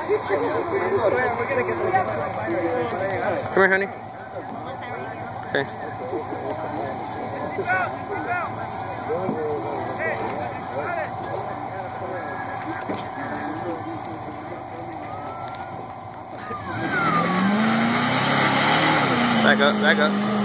Come here, honey. Okay. Back up, back up.